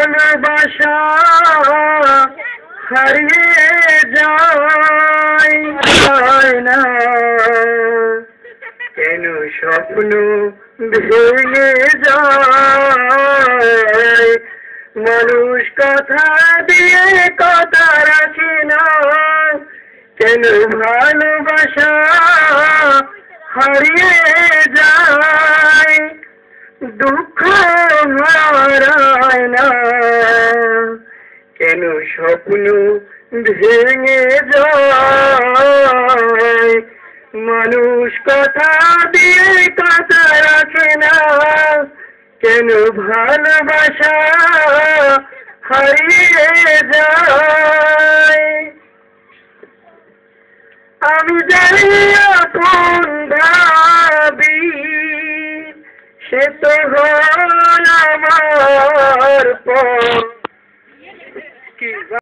ভালোবাসা হারিয়ে যায় না, কেন স্বপ্ন ভেঙে যায়। মানুষ কথা দিয়ে কথা রাখে না, কেন ভালোবাসা হারিয়ে যায়। দুঃখ হারায় না, কেন স্বপ্ন ভেঙে যায়। মানুষ কথা দিয়ে কথা রাখে না, কেন ভালোবাসা হারিয়ে যায়। আমি জানি আপন ভাবি সে তো হল আমার পর।